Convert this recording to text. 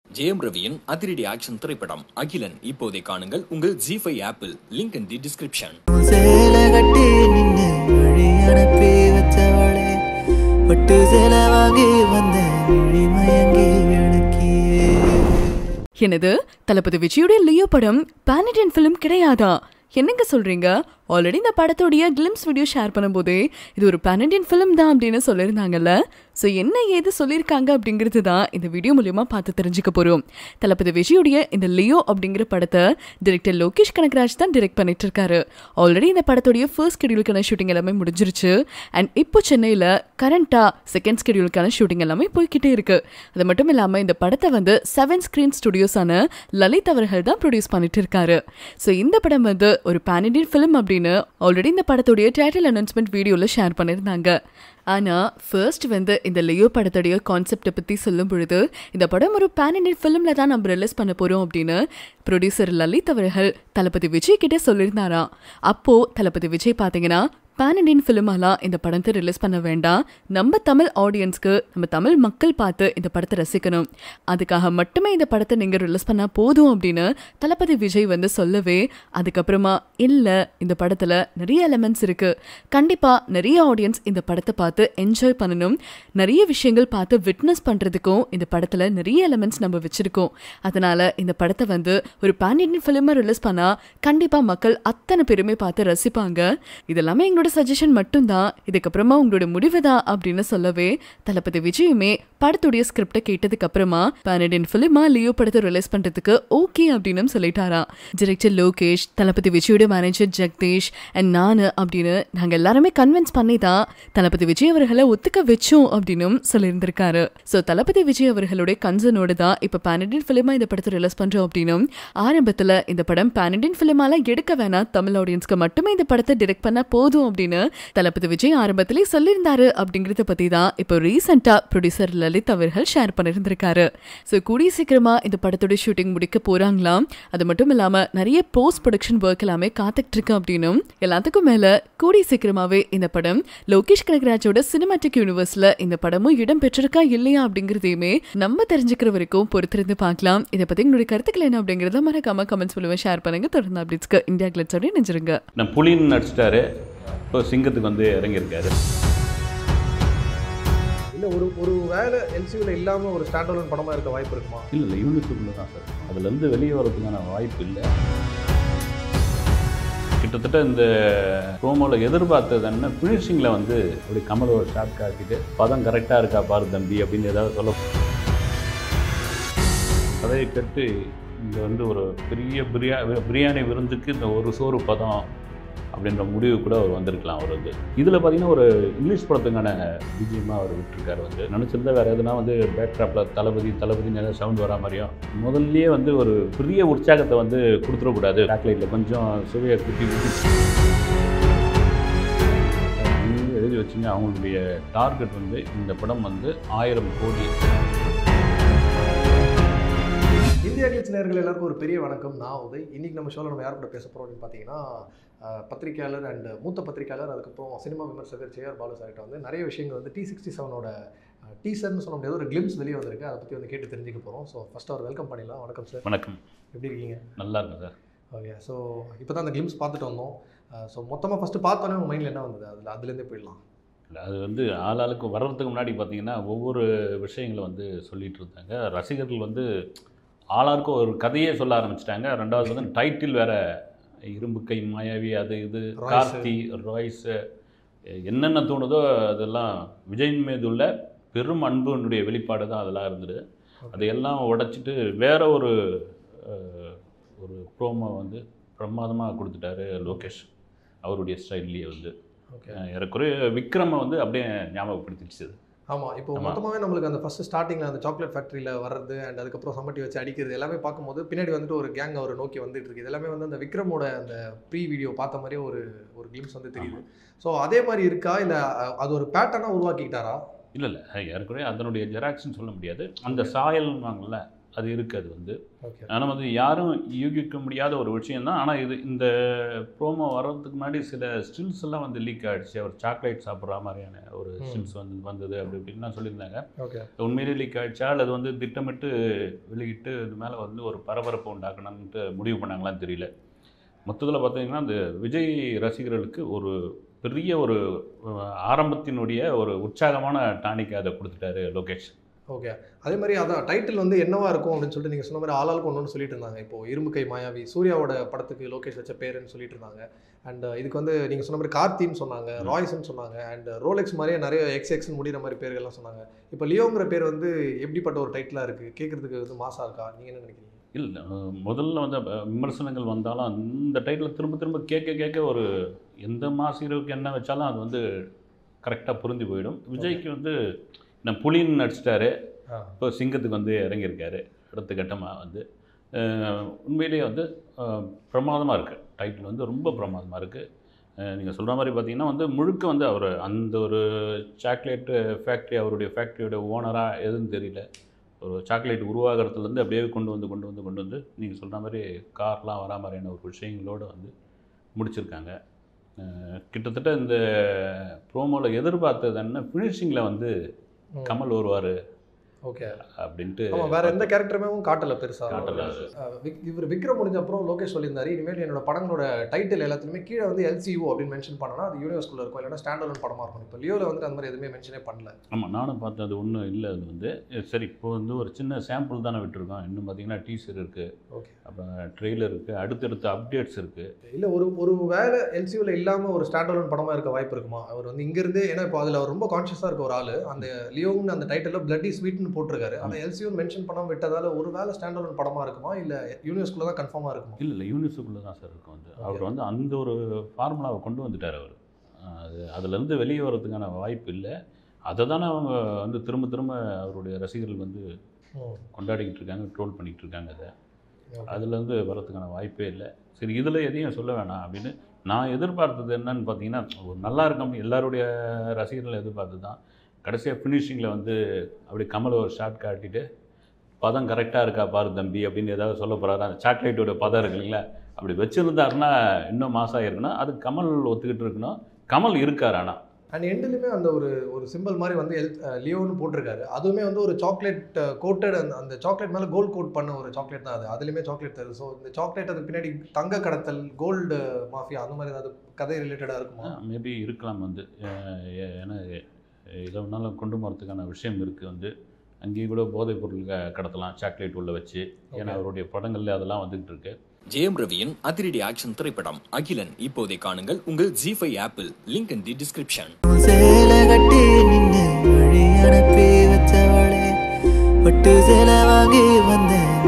ஜெயம் ரவியின் அதிரடி ஆக்ஷன் திரைப்படம் அகிலன் இப்போதே காணுங்கள் உங்கள் G5 ஆப்பில். Link in the description. என்னது தளபதி விஜயுடைய லியோ படம் பேன் இண்டியன் ஃபிலிம் கிடையாதா? என்னங்க சொல்றீங்க? ஆல்ரெடி இந்த படத்தோடைய கிளிம்ஸ் வீடியோ ஷேர் பண்ணும்போதே இது ஒரு பேன் இண்டியன் ஃபிலிம் தான் அப்படின்னு சொல்லியிருந்தாங்கல்ல. ஸோ என்ன ஏது சொல்லியிருக்காங்க அப்படிங்கிறது தான் இந்த வீடியோ மூலியமா பார்த்து தெரிஞ்சுக்க போறோம். தளபதி விஜயுடைய இந்த லியோ அப்படிங்கிற படத்தை டைரக்டர் லோகேஷ் கனகராஜ் தான் டைரக்ட் பண்ணிட்டு இருக்காரு. ஆல்ரெடி இந்த படத்தோடைய ஃபர்ஸ்ட் ஷெட்யூலுக்கான ஷூட்டிங் எல்லாமே முடிஞ்சிருச்சு. அண்ட் இப்போ சென்னையில் கரண்டா செகண்ட் ஷெட்யூலுக்கான ஷூட்டிங் எல்லாமே போய்கிட்டே இருக்கு. அது மட்டும் இல்லாமல் இந்த படத்தை வந்து 7 ஸ்கிரீன் ஸ்டுடியோஸான லலித் அவர்கள் தான் ப்ரொடியூஸ் பண்ணிட்டு இருக்காரு. ஸோ இந்த படம் வந்து ஒரு பேன் இண்டியன் ஃபிலிம் அப்படின்னு ஆல்ரெடி இந்த படத்துடைய டைட்டில் அனௌன்ஸ்மெண்ட் வீடியோல ஷேர் பண்ணிருந்தாங்க. ஆனா ஃபர்ஸ்ட் வந்து இந்த லியோ படத்துடைய கான்செப்டை பத்தி சொல்லும் பொழுது இந்த படம் ஒரு பேன் இண்டியன் ஃபிலிம்ல தான் நம்ம ரிலீஸ் பண்ண போறோம் அப்படின்னு ப்ரொடியூசர் லலித் அவர்கள் தளபதி விஜய் கிட்டே சொல்லியிருந்தாராம். அப்போ தளபதி விஜய் பாத்தீங்கன்னா பேன் இண்டியன் ஃபிலிமாலாம் இந்த படத்தை ரிலீஸ் பண்ண வேண்டாம், நம்ம தமிழ் ஆடியன்ஸ்க்கு நம்ம தமிழ் மக்கள் பார்த்து இந்த படத்தை ரசிக்கணும், அதுக்காக மட்டுமே இந்த படத்தை நீங்க ரிலீஸ் பண்ணா போதும் அப்படின்னு தளபதி விஜய் வந்து சொல்லவே அதுக்கப்புறமா இல்ல இந்த படத்துல நிறைய எலிமெண்ட்ஸ் இருக்கு, கண்டிப்பா நிறைய ஆடியன்ஸ் இந்த படத்தை பார்த்து என்ஜாய் பண்ணணும், நிறைய விஷயங்கள் பார்த்து விட்னஸ் பண்றதுக்கும் இந்த படத்துல நிறைய எலிமெண்ட்ஸ் நம்ம வச்சிருக்கோம், அதனால இந்த படத்தை வந்து ஒரு பேன் இண்டியன் ஃபிலிமா ரிலீஸ் பண்ணா கண்டிப்பா மக்கள் அத்தனை பேருமே பார்த்து ரசிப்பாங்க, இதெல்லாமே எங்களோட சஜஷன் மட்டும்தான், இதுக்கப்புறமா உங்களோட முடிவு தான் அப்படின்னு சொல்லவே தளபதி விஜயுமே படத்துடைய ஸ்கிரிப்டை கேட்டதுக்கு அப்புறமா பேன் இண்டியன் ஃபிலிமா லியோ படத்தை ரிலீஸ் பண்றதுக்கு ஓகே அப்படின்னு சொல்லிட்டாராம். டைரக்டர் லோகேஷ், தளபதி விஜயோட மேனேஜர் ஜெகதீஷ் அண்ட் நானு அப்படின்னு நாங்க எல்லாருமே கன்வின்ஸ் பண்ணி தான் தளபதி விஜய் அவர்களை ஒத்துக்க வச்சோம் அப்படின்னு சொல்லியிருந்திருக்காரு. ஸோ தளபதி விஜய் அவர்களுடைய கன்சர்னோடு தான் இப்ப பேன் இண்டியன் ஃபிலிமா இந்த படத்தை ரிலீஸ் பண்றோம் அப்படின்னும், ஆரம்பத்துல இந்த படம் பேன் இண்டியன் ஃபிலிமால எடுக்க வேணாம், தமிழ் ஆடியன்ஸ்க்கு மட்டுமே இந்த படத்தை டைரக்ட் பண்ண போதும் அப்படின்னு தளபதி விஜய் ஆரம்பத்திலே சொல்லியிருந்தாரு அப்படிங்கறத பத்தி தான் இப்போ ரீசெண்டா ப்ரொடியூசர் லலித் அவர்கள் ஷேர் பண்ணிருந்திருக்காரு. ஸோ கூடிய சீக்கிரமா இந்த படத்தோட ஷூட்டிங் முடிக்க போறாங்களாம். அது மட்டும் இல்லாம நிறைய போஸ்ட் ப்ரொடக்ஷன் ஒர்க் எல்லாமே காத்துட்டு இருக்கு அப்படின்னும், எல்லாத்துக்கும் மேல கூடிய சீக்கிரமாவே இந்த படம் லோகேஷ் கனகராஜோட சினிமாட்டிக் யூனிவர்ஸ்ல இந்த படமும் இடம் பெற்றிருக்கா இல்லையா அப்படிங்கறதையுமே நம்ம தெரிஞ்சுக்கிற வரைக்கும் பொறுத்திருந்து பார்க்கலாம். இதை பத்தி உங்களுடைய கருத்துக்கள் என்ன அப்படிங்கறத மறக்காம கமெண்ட்ஸ் மூலமா ஷேர் பண்ணுங்க. தொடர்ந்து அப்டேட்ஸ்க்கு இந்தியா கிளிட்ஸ் அப்படின்னு நினைச்சிருங்க. நான் புலின்னு நடிச்சிட்டாரு, இப்போ சிங்கத்துக்கு வந்து இறங்கியிருக்காரு. இல்லை ஒரு வேலை எல்சியூவில் இல்லாமல் ஒரு ஸ்டாண்ட் அலோன் படமாக இருக்க வாய்ப்பு இருக்குமா? இல்லை யூனிட்டுக்குள்ளே தான் சார், அதுலேருந்து வெளியே வரதுக்கான வாய்ப்பு இல்லை. கிட்டத்தட்ட இந்த ப்ரோமோவில் எதிர்பார்த்தது என்ன, ஃபினிஷிங்கில் வந்து அப்படி கமலோட ஷார்ட் காட்டிட்டு பதம் கரெக்டாக இருக்கா பாரு தம்பி அப்படின்னு ஏதாவது சொல்ல, கதையை கட்டு இங்கே வந்து ஒரு பெரிய பிரியாணி விருந்துக்கு இந்த ஒரு சோறு பதம் அப்படின்ற முடிவு கூட அவர் வந்திருக்கலாம். அவர் வந்து இதில் பார்த்தீங்கன்னா ஒரு இங்கிலீஷ் படத்துக்கான பிஜிஎம்மாக அவர் விட்டுருக்காரு. வந்து நினச்சிருந்தா வேறு எதுனா வந்து பேக்ட்ராப்பில் தளபதின்னு ஏதாவது சவுண்ட் வரா மாதிரியும் முதல்லையே வந்து ஒரு பெரிய உற்சாகத்தை வந்து கொடுத்துடக்கூடாது, பேக்லைட்டில் கொஞ்சம் சுவையை குட்டி எழுதி வச்சுங்க. அவங்களுடைய டார்கெட் வந்து இந்த படம் வந்து 1000 கோடி. இந்தியா கிளிட்ஸ் நேயர்கள் எல்லாருக்கும் ஒரு பெரிய வணக்கம். நான் உதய். இன்றைக்கி நம்ம ஷோவில் நம்ம யார் கூட பேச போகிறோம் அப்படின்னு பார்த்தீங்கன்னா பத்திரிகையாளர் அண்ட் மூத்த பத்திரிகையாளர், அதுக்கப்புறம் சினிமா விமர்சகர் ஜேஆர் பாலு சார்கிட்ட வந்து நிறைய விஷயங்கள் வந்து T67ஓட டீசர்னு சொல்ல முடியாது, ஒரு கிளிம்ஸ் வெளியே வந்திருக்கு, அதை பற்றி வந்து கேட்டு தெரிஞ்சுக்க போகிறோம். ஸோ ஃபஸ்ட் அவர் வெல்கம் பண்ணிடலாம். வணக்கம் சார். வணக்கம். எப்படி இருக்கீங்க? நல்லா இருக்கு சார். ஓகே. ஸோ இப்போ தான் அந்த கிளிம்ஸ் பார்த்துட்டு வந்தோம். ஸோ மொத்தமாக ஃபஸ்ட்டு பார்த்தோன்னே உங்கள் மைண்டில் என்ன வந்தது? அதுலேருந்தே போயிடலாம். இல்லை, அது வந்து ஆளாளுக்கு வர்றதுக்கு முன்னாடி பார்த்தீங்கன்னா ஒவ்வொரு விஷயங்களை வந்து சொல்லிகிட்டு இருந்தாங்க. ரசிகர்கள் வந்து ஆளாருக்கும் ஒரு கதையே சொல்ல ஆரம்பிச்சிட்டாங்க. ரெண்டாவது வந்து டைட்டில் வேறு, இரும்பு கை மாயாவி, அது இது கார்த்தி ராய்ஸ், என்னென்ன தோணுதோ அதெல்லாம் விஜயின் மீது உள்ள பெரும் அன்புனுடைய வெளிப்பாடு தான் அதெல்லாம் இருந்தது. அதையெல்லாம் உடைச்சிட்டு வேற ஒரு ப்ரோமோ வந்து பிரமாதமாக கொடுத்துட்டாரு லோகேஷ் அவருடைய ஸ்டைல்லையே வந்து. ஏறக்குறைய விக்ரமை வந்து அப்படியே ஞாபகப்படுத்திடுச்சு. ஆமாம். இப்போ மொத்தமாகவே நம்மளுக்கு அந்த ஃபஸ்ட்டு ஸ்டார்டிங்கில் அந்த சாக்லேட் ஃபேக்ட்ரியில் வர்றது அண்ட் அதுக்கப்புறம் சம்மட்டி வச்சு அடிக்கிறது எல்லாமே பார்க்கும்போது பின்னாடி வந்துட்டு ஒரு கேங் அவரை நோக்கி வந்துட்டு இருக்குது. எல்லாமே வந்து அந்த விக்ரமோட அந்த ப்ரீ வீடியோ பார்த்த மாதிரியே ஒரு கிளிம்ஸ் வந்து தெரியுது. ஸோ அதே மாதிரி இருக்கா, இல்லை அது ஒரு பேட்டர்னாக உருவாக்கிக்கிட்டாரா? இல்லை ஏற்கனவே அதனுடைய ஜெராக்ஸ்ன்னு சொல்ல முடியாது, அந்த சாயல்வாங்கல்ல அது இருக்குது. அது வந்து ஓகே. ஆனால் வந்து யாரும் யூகிக்க முடியாத ஒரு விஷயந்தான். ஆனால் இது இந்த ப்ரோமோ வர்றதுக்கு முன்னாடி சில ஸ்டில்ஸ் எல்லாம் வந்து லீக் ஆகிடுச்சு. அவர் சாக்லேட் சாப்பிட்ற மாதிரியான ஒரு ஸ்டில்ஸ் வந்தது அப்படி இப்படின்லாம் சொல்லியிருந்தாங்க. ஓகே. உண்மையிலே லீக் ஆகிடுச்சா அல்லது வந்து திட்டமிட்டு வெளியிட்டு இது மேலே வந்து ஒரு பரபரப்பு உண்டாக்கணும்ட்டு முடிவு பண்ணாங்களான்னு தெரியல. மொத்தத்தில் பார்த்தீங்கன்னா அந்த விஜய் ரசிகர்களுக்கு ஒரு பெரிய ஒரு ஆரம்பத்தினுடைய ஒரு உற்சாகமான டானிக்கை அதை கொடுத்துட்டாரு லோகேஷ். ஓகே. அதே மாதிரி அதான் டைட்டில் வந்து என்னவா இருக்கும் அப்படின்னு சொல்லிட்டு நீங்கள் சொன்ன மாதிரி ஆளாளுக்கு ஒன்று சொல்லிட்டு இருந்தாங்க. இப்போ இரும்பு கை மாயாவி சூர்யாவோட படத்துக்கு லோகேஷ் வச்ச பேருன்னு சொல்லிட்டு இருந்தாங்க. அண்ட் இதுக்கு வந்து நீங்கள் சொன்ன மாதிரி கார்த்தின்னு சொன்னாங்க, ராய்ஸ்ன்னு சொன்னாங்க, அண்ட் ரோலெக்ஸ் மாதிரியே நிறைய எக்ஸ்எக்ஸ்ன்னு முடிகிற மாதிரி பேர்கள்லாம் சொன்னாங்க. இப்போ லியோங்கிற பேர் வந்து எப்படிப்பட்ட ஒரு டைட்டிலாக இருக்குது, கேட்குறதுக்கு வந்து மாசாக இருக்கா, நீங்கள் என்ன நினைக்கிறீங்க? இல்லை, முதல்ல வந்து விமர்சனங்கள் வந்தாலும் அந்த டைட்டில் திரும்ப திரும்ப கேட்க ஒரு எந்த மாஸ் ஹீரோவுக்கு என்ன வச்சாலும் அது வந்து கரெக்டாக புரிஞ்சு போயிடும். விஜய்க்கு வந்து நான் புலின்னு நடிச்சிட்டாரு, இப்போ சிங்கத்துக்கு வந்து இறங்கியிருக்காரு அடுத்த கட்டமாக வந்து. உண்மையிலேயே வந்து பிரமாதமாக இருக்குது. டைட்டில் வந்து ரொம்ப பிரமாதமாக இருக்குது. நீங்கள் சொல்கிற மாதிரி பார்த்தீங்கன்னா வந்து முழுக்க வந்து அவர் அந்த ஒரு சாக்லேட்டு ஃபேக்ட்ரி, அவருடைய ஃபேக்ட்ரியோட ஓனராக எதுன்னு தெரியல, ஒரு சாக்லேட் உருவாகிறதுலேருந்து அப்படியே கொண்டு வந்து நீங்கள் சொல்கிற மாதிரி கார்லாம் வரா மாதிரியான ஒரு விஷயங்களோடு வந்து முடிச்சிருக்காங்க. கிட்டத்தட்ட இந்த ப்ரோமோவில் எதிர்பார்த்தது என்ன, ஃபினிஷிங்கில் வந்து கமல் வருவார் ஓகே அப்படின்ட்டு. வேற எந்த கேரக்டருமே காட்டல பெருசாக காட்டல. இவர் விக்ரம் முடிஞ்ச அப்புறம் லோகேஷ் சொல்லியிருந்தாரு, இனிமேல் என்னோட படங்களோட டைட்டில் எல்லாத்துலேயுமே கீழே வந்து LCU அப்படின்னு மென்ஷன் பண்ணனா அது யூனிவர்ஸ்குள்ளே இருக்கும், இல்லைன்னா ஸ்டாண்ட் அலோன் படமாக இருக்கும். இப்போ லியோவில் வந்து அந்த மாதிரி எதுவுமே மென்ஷனே பண்ணல. ஆமாம், நானும் பார்த்தேன். அது ஒன்றும் இல்லை. அது வந்து சரி, இப்போ வந்து ஒரு சின்ன சாம்பிள் தானே விட்டுருக்கோம். இன்னும் பார்த்தீங்கன்னா டீசர் இருக்குது, ஓகே, அப்புறம் ட்ரெய்லர் இருக்குது, அடுத்தடுத்த அப்டேட்ஸ் இருக்குது. இல்லை ஒரு வேலை LCUவில் இல்லாமல் ஒரு ஸ்டாண்ட் அலோன் படமாக இருக்க வாய்ப்பு இருக்குமா? அவர் வந்து இங்கேருந்து, ஏன்னா இப்போ அதில் அவர் ரொம்ப கான்ஷியஸாக இருக்க ஒரு ஆள், அந்த லியோன்னு அந்த டைட்டில் பிளட்டி ஸ்வீட்னு போட்டிருக்காரு. அந்த LCU மென்ஷன் பண்ணாமல் விட்டதால ஒரு வேலை ஸ்டாண்ட் அலோன் படமாக இருக்குமா, இல்லை யூனிவர்ஸ்குள்ளே தான் கன்ஃபார்மாக இருக்குமா? இல்லை, யூனிவர்ஸுக்குள்ளே தான் சார் இருக்கும். வந்து அவர் வந்து அந்த ஒரு ஃபார்முலாவை கொண்டு வந்துட்டார். அவர் அதுலேருந்து வெளியே வர்றதுக்கான வாய்ப்பு இல்லை. அதை தானே அவங்க வந்து திரும்ப அவருடைய ரசிகர்கள் வந்து கொண்டாடிக்கிட்டு இருக்காங்க, ட்ரோல் பண்ணிக்கிட்டு இருக்காங்க. அதுலேருந்து வர்றதுக்கான வாய்ப்பே இல்லை. சரி, இதில் எதையும் சொல்ல வேணாம் அப்படின்னு நான் எதிர்பார்த்தது என்னன்னு பார்த்தீங்கன்னா, ஒரு நல்லா இருக்கும் எல்லாருடைய ரசிகர்கள் எதிர்பார்த்தது தான். கடைசியாக ஃபினிஷிங்கில் வந்து அப்படி கமல் ஒரு ஷார்ட் காட்டிட்டு பதம் கரெக்டாக இருக்கா பாரு தம்பி அப்படின்னு ஏதாவது சொல்ல போகிறாரு. அந்த சாக்லேட்டோட பதம் இருக்கு இல்லைங்களா, அப்படி வச்சுருந்தாருன்னா இன்னும் மாசாக இருக்கணும். அது கமல் ஒத்துக்கிட்டு இருக்கணும். கமல் இருக்கார். ஆனால் அண்ட் எண்டுலையுமே அந்த ஒரு சிம்பிள் மாதிரி வந்து லியோன்னு போட்டிருக்காரு. அதுவுமே வந்து ஒரு சாக்லேட் கோட்டட், அந்த சாக்லேட் மேலே கோல்டு கோட் பண்ண ஒரு சாக்லேட் தான் அது. அதுலேயுமே சாக்லேட் தருது. ஸோ இந்த சாக்லேட் அதுக்கு பின்னாடி தங்க கடத்தல், கோல்டு மாஃபியா, அந்த மாதிரி ஏதாவது கதை ரிலேட்டடாக இருக்குமா? மேபி இருக்கலாம் வந்து. ஏன்னா இதை ஒன்றாலும் கொண்டு போகிறதுக்கான விஷயம் இருக்குது. வந்து அங்கேயும் கூட போதைப் பொருள் கடத்தலாம் சாக்லேட் உள்ள வச்சு. ஏன்னா அவருடைய படங்கள்ல அதெல்லாம் வந்துகிட்டு இருக்கு. ஜெயம் ரவியின் அதிரடி ஆக்ஷன் திரைப்படம் அகிலன் இப்போதை காணுங்கள் உங்கள் G5 ஆப்பிள். Link in the description. வழி அனுப்பி வச்சவளே, பட்டு சேலை வாங்கி வந்தேன்.